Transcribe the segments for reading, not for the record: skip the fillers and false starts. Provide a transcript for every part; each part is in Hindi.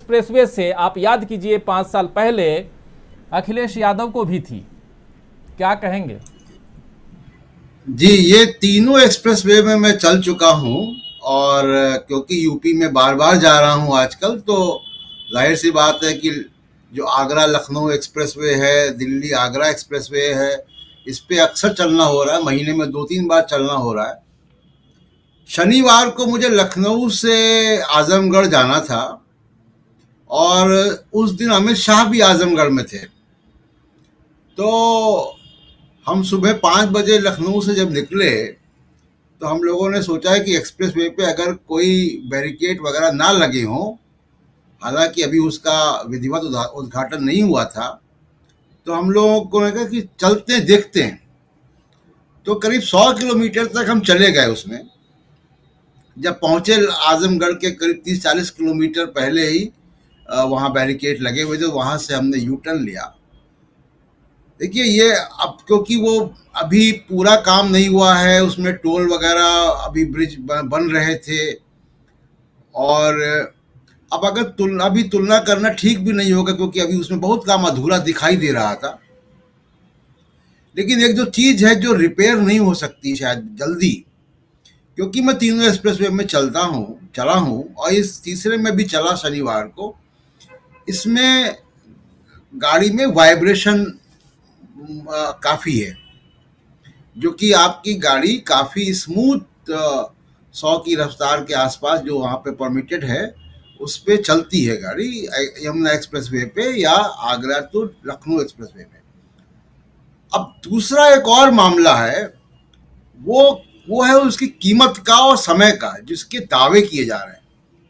एक्सप्रेसवे से आप याद कीजिए 5 साल पहले अखिलेश यादव को भी थी, क्या कहेंगे? जी, ये तीनों एक्सप्रेसवे में मैं चल चुका हूँ और क्योंकि यूपी में बार बार जा रहा हूँ आजकल, तो जाहिर सी बात है कि जो आगरा लखनऊ एक्सप्रेसवे है, दिल्ली आगरा एक्सप्रेसवे है, इस पे अक्सर चलना हो रहा है, महीने में 2-3 बार चलना हो रहा है। शनिवार को मुझे लखनऊ से आजमगढ़ जाना था और उस दिन अमित शाह भी आजमगढ़ में थे। तो हम सुबह 5 बजे लखनऊ से जब निकले तो हम लोगों ने सोचा है कि एक्सप्रेसवे पे अगर कोई बैरिकेड वगैरह ना लगे हों, हालांकि अभी उसका विधिवत उद्घाटन नहीं हुआ था, तो हम लोगों को लगा कि चलते हैं, देखते हैं। तो करीब 100 किलोमीटर तक हम चले गए उसमें। जब पहुंचे आजमगढ़ के करीब 30-40 किलोमीटर पहले ही वहाँ बैरिकेड लगे हुए थे, वहाँ से हमने यू टर्न लिया। देखिए, ये अब क्योंकि वो अभी पूरा काम नहीं हुआ है, उसमें टोल वगैरह अभी ब्रिज बन रहे थे, और अब अगर अभी तुलना करना ठीक भी नहीं होगा क्योंकि अभी उसमें बहुत काम अधूरा दिखाई दे रहा था। लेकिन एक जो चीज है जो रिपेयर नहीं हो सकती शायद जल्दी, क्योंकि मैं तीनों एक्सप्रेसवे में चला हूँ और इस तीसरे में भी चला शनिवार को। इसमें गाड़ी में वाइब्रेशन काफी है, जो कि आपकी गाड़ी काफी स्मूथ 100 की रफ्तार के आसपास जो वहाँ पे परमिटेड है उस पे चलती है गाड़ी, यमुना एक्सप्रेसवे पे या आगरा टू लखनऊ एक्सप्रेसवे पे। अब दूसरा एक और मामला है, वो है उसकी कीमत का और समय का, जिसके दावे किए जा रहे हैं।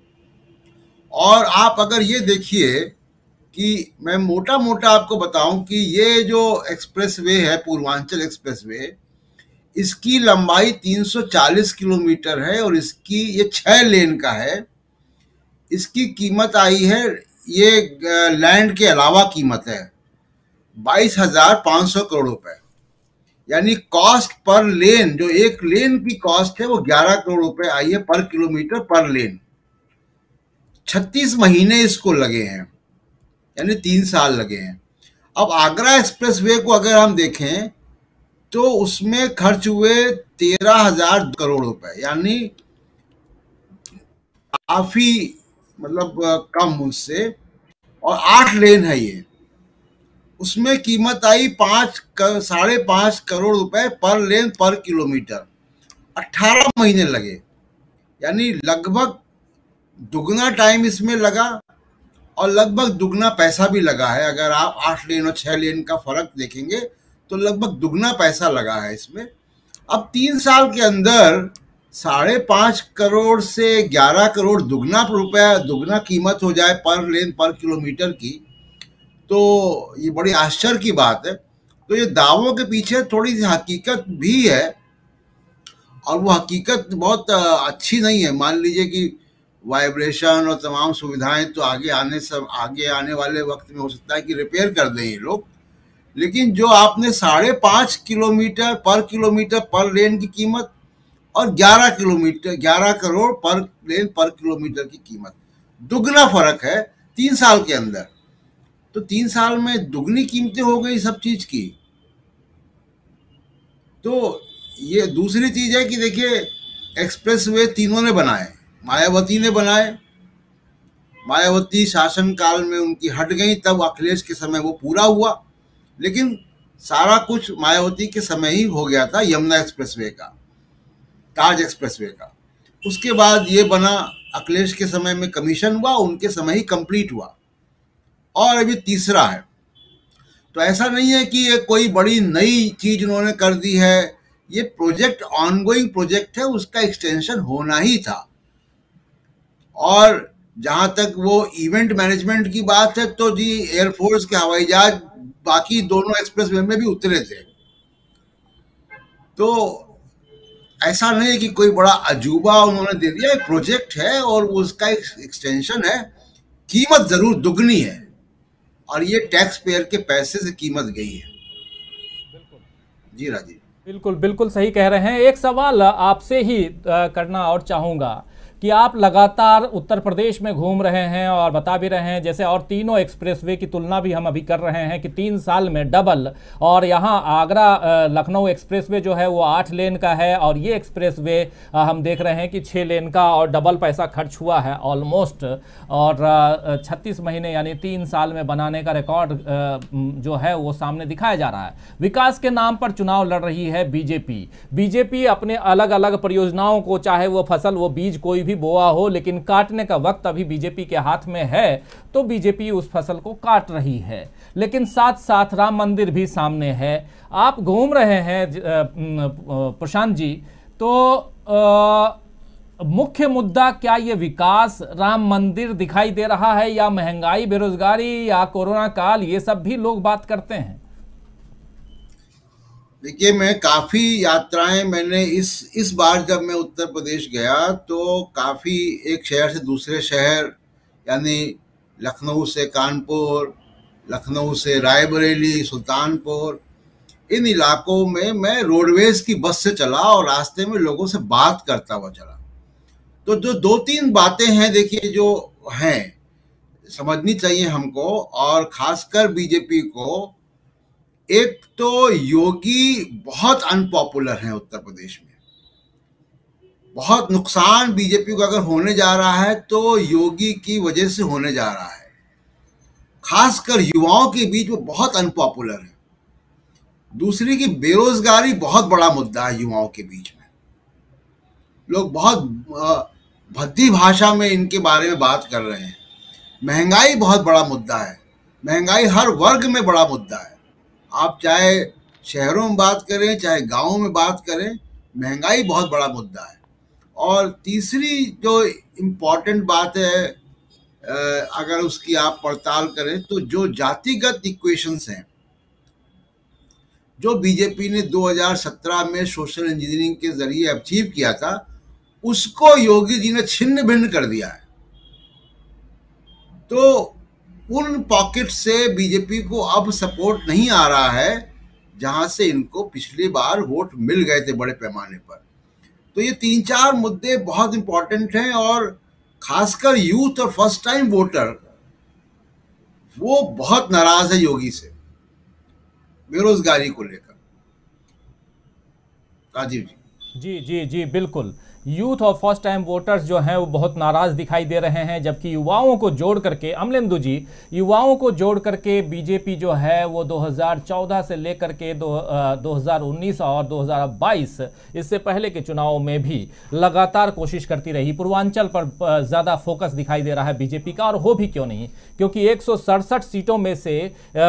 और आप अगर ये देखिए कि मैं मोटा मोटा आपको बताऊं कि ये जो एक्सप्रेसवे है, पूर्वांचल एक्सप्रेसवे, इसकी लंबाई 340 किलोमीटर है और इसकी ये 6 लेन का है। इसकी कीमत आई है, ये लैंड के अलावा कीमत है 22,500 करोड़ रुपए। यानी कॉस्ट पर लेन, जो एक लेन की कॉस्ट है वो 11 करोड़ रुपए आई है पर किलोमीटर पर लेन। 36 महीने इसको लगे हैं, यानी 3 साल लगे हैं। अब आगरा एक्सप्रेसवे को अगर हम देखें तो उसमें खर्च हुए 13,000 करोड़ रुपए, यानी काफी मतलब कम उससे, और 8 लेन है ये। उसमें कीमत आई 5.5 करोड़ रुपए पर लेन पर किलोमीटर। 18 महीने लगे, यानी लगभग दुगना टाइम इसमें लगा और लगभग दुगना पैसा भी लगा है। अगर आप 8 लेन और 6 लेन का फर्क देखेंगे तो लगभग दुगना पैसा लगा है इसमें। अब 3 साल के अंदर 5.5 करोड़ से 11 करोड़ दुगना कीमत हो जाए पर लेन पर किलोमीटर की, तो ये बड़ी आश्चर्य की बात है। तो ये दावों के पीछे थोड़ी सी हकीकत भी है, और वो हकीकत बहुत अच्छी नहीं है। मान लीजिए कि वाइब्रेशन और तमाम सुविधाएं तो आगे आने वाले वक्त में हो सकता है कि रिपेयर कर दें ये लोग, लेकिन जो आपने 5.5 किलोमीटर पर लेन की कीमत और 11 करोड़ पर लेन पर किलोमीटर की कीमत, दुगना फर्क है 3 साल के अंदर। तो 3 साल में दुगनी कीमतें हो गई सब चीज की। तो ये दूसरी चीज है कि देखिए, एक्सप्रेसवे तीनों ने बनाए। मायावती ने बनाए, मायावती शासन काल में उनकी हट गई, तब अखिलेश के समय वो पूरा हुआ, लेकिन सारा कुछ मायावती के समय ही हो गया था। यमुना एक्सप्रेसवे का, ताज एक्सप्रेसवे का, उसके बाद ये बना, अखिलेश के समय में कमीशन हुआ, उनके समय ही कंप्लीट हुआ, और अभी तीसरा है। तो ऐसा नहीं है कि ये कोई बड़ी नई चीज उन्होंने कर दी है, ये प्रोजेक्ट ऑनगोइंग प्रोजेक्ट है, उसका एक्सटेंशन होना ही था। और जहां तक वो इवेंट मैनेजमेंट की बात है, तो जी एयरफोर्स के हवाई जहाज बाकी दोनों एक्सप्रेसवे में भी उतरे थे। तो ऐसा नहीं है कि कोई बड़ा अजूबा उन्होंने दे दिया, एक प्रोजेक्ट है और उसका एक्सटेंशन है। कीमत जरूर दुगनी है, और ये टैक्स पेयर के पैसे से कीमत गई है। जी राजीव, बिल्कुल बिल्कुल सही कह रहे हैं। एक सवाल आपसे ही करना और चाहूंगा कि आप लगातार उत्तर प्रदेश में घूम रहे हैं और बता भी रहे हैं, जैसे और तीनों एक्सप्रेसवे की तुलना भी हम अभी कर रहे हैं कि 3 साल में डबल, और यहाँ आगरा लखनऊ एक्सप्रेसवे जो है वो 8 लेन का है और ये एक्सप्रेसवे हम देख रहे हैं कि 6 लेन का, और डबल पैसा खर्च हुआ है ऑलमोस्ट, और 36 महीने यानी 3 साल में बनाने का रिकॉर्ड जो है वो सामने दिखाया जा रहा है। विकास के नाम पर चुनाव लड़ रही है बीजेपी अपने अलग अलग परियोजनाओं को, चाहे वो फसल वो बीज कोई भी बोआ हो, लेकिन काटने का वक्त अभी बीजेपी के हाथ में है तो बीजेपी उस फसल को काट रही है। लेकिन साथ साथ राम मंदिर भी सामने है। आप घूम रहे हैं प्रशांत जी, तो मुख्य मुद्दा क्या ये विकास, राम मंदिर दिखाई दे रहा है, या महंगाई, बेरोजगारी, या कोरोना काल, ये सब भी लोग बात करते हैं? देखिए, मैं काफ़ी यात्राएं मैंने इस बार जब मैं उत्तर प्रदेश गया तो काफ़ी एक शहर से दूसरे शहर, यानी लखनऊ से कानपुर, लखनऊ से रायबरेली, सुल्तानपुर, इन इलाकों में मैं रोडवेज की बस से चला और रास्ते में लोगों से बात करता हुआ चला। तो जो 2-3 बातें हैं, देखिए, जो हैं समझनी चाहिए हमको, और खासकर बीजेपी को। एक तो योगी बहुत अनपॉपुलर हैं उत्तर प्रदेश में, बहुत नुकसान बीजेपी को अगर होने जा रहा है तो योगी की वजह से होने जा रहा है। खासकर युवाओं के बीच में बहुत अनपॉपुलर है। दूसरी की बेरोजगारी बहुत बड़ा मुद्दा है युवाओं के बीच में। लोग बहुत भद्दी भाषा में इनके बारे में बात कर रहे हैं। महंगाई बहुत बड़ा मुद्दा है। महंगाई हर वर्ग में बड़ा मुद्दा है। आप चाहे शहरों में बात करें चाहे गांवों में बात करें, महंगाई बहुत बड़ा मुद्दा है। और तीसरी जो इम्पोर्टेंट बात है, अगर उसकी आप पड़ताल करें तो जो जातिगत इक्वेशंस हैं, जो बीजेपी ने 2017 में सोशल इंजीनियरिंग के जरिए अचीव किया था, उसको योगी जी ने छिन्न भिन्न कर दिया है। तो उन पॉकेट से बीजेपी को अब सपोर्ट नहीं आ रहा है जहां से इनको पिछली बार वोट मिल गए थे बड़े पैमाने पर। तो ये 3-4 मुद्दे बहुत इंपॉर्टेंट हैं, और खासकर यूथ और फर्स्ट टाइम वोटर वो बहुत नाराज है योगी से बेरोजगारी को लेकर। राजीव जी। जी बिल्कुल। यूथ और फर्स्ट टाइम वोटर्स जो हैं वो बहुत नाराज दिखाई दे रहे हैं, जबकि युवाओं को जोड़ करके, अमलेंदु जी, युवाओं को जोड़ करके बीजेपी जो है वो 2014 से लेकर के 2019 और 2022 इससे पहले के चुनावों में भी लगातार कोशिश करती रही। पूर्वांचल पर ज़्यादा फोकस दिखाई दे रहा है बीजेपी का, और हो भी क्यों नहीं, क्योंकि 167 सीटों में से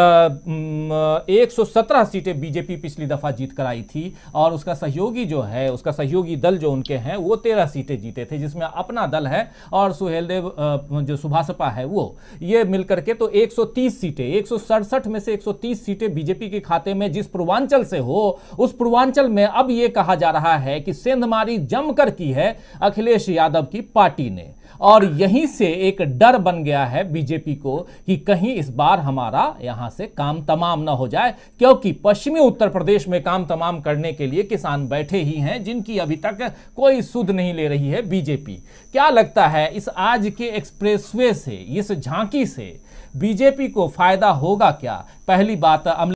117 सीटें बीजेपी पिछली दफ़ा जीत कर आई थी, और उसका सहयोगी जो है, उसका सहयोगी दल जो उनके हैं वो 13 सीटें जीते थे, जिसमें अपना दल है और सुहेलदेव जो सुभासपा है वो, ये मिलकर के तो 130 सीटें, 167 में से 130 सीटें बीजेपी के खाते में जिस पूर्वांचल से हो, उस पूर्वांचल में अब ये कहा जा रहा है कि सेंधमारी जमकर की है अखिलेश यादव की पार्टी ने। और यहीं से एक डर बन गया है बीजेपी को कि कहीं इस बार हमारा यहां से काम तमाम ना हो जाए, क्योंकि पश्चिमी उत्तर प्रदेश में काम तमाम करने के लिए किसान बैठे ही हैं, जिनकी अभी तक कोई सुध नहीं ले रही है बीजेपी। क्या लगता है इस आज के एक्सप्रेसवे से, इस झांकी से बीजेपी को फायदा होगा क्या? पहली बात